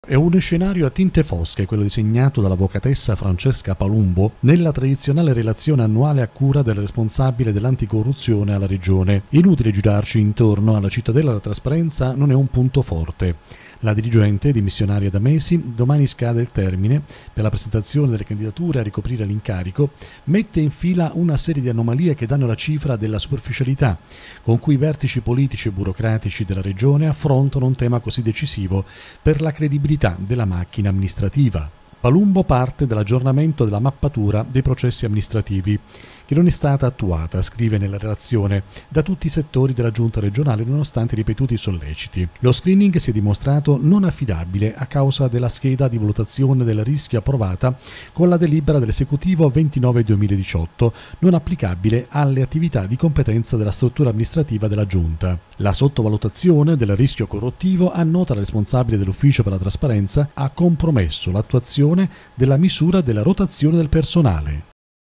È uno scenario a tinte fosche quello disegnato dall'avvocatessa Francesca Palumbo nella tradizionale relazione annuale a cura del responsabile dell'anticorruzione alla Regione. Inutile girarci intorno, alla cittadella della trasparenza non è un punto forte. La dirigente, dimissionaria da mesi, domani scade il termine per la presentazione delle candidature a ricoprire l'incarico, mette in fila una serie di anomalie che danno la cifra della superficialità con cui i vertici politici e burocratici della Regione affrontano un tema così decisivo per la credibilità della macchina amministrativa. Palumbo parte dall'aggiornamento della mappatura dei processi amministrativi, che non è stata attuata, scrive nella relazione, da tutti i settori della giunta regionale nonostante ripetuti solleciti. Lo screening si è dimostrato non affidabile a causa della scheda di valutazione del rischio approvata con la delibera dell'esecutivo 29/2018, non applicabile alle attività di competenza della struttura amministrativa della giunta. La sottovalutazione del rischio corruttivo, annota la responsabile dell'ufficio per la trasparenza, ha compromesso l'attuazione della misura della rotazione del personale.